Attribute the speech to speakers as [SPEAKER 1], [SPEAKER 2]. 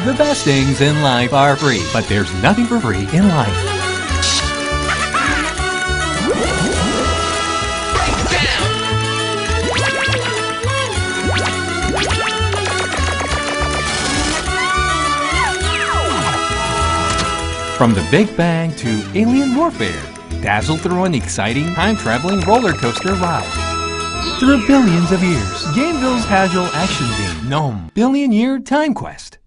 [SPEAKER 1] The best things in life are free, but there's nothing for free in life. From the Big Bang to alien warfare, dazzle through an exciting time-traveling roller coaster ride. Through billions of years, Gameville's casual action game, NOM Billion Year Timequest.